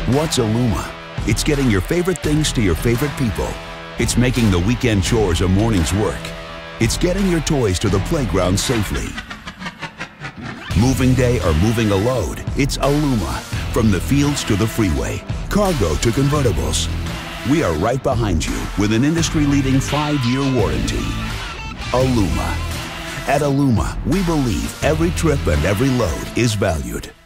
What's Aluma? It's getting your favorite things to your favorite people. It's making the weekend chores a morning's work. It's getting your toys to the playground safely. Moving day or moving a load, it's Aluma. From the fields to the freeway, cargo to convertibles. We are right behind you with an industry-leading 5-year warranty. Aluma. At Aluma, we believe every trip and every load is valued.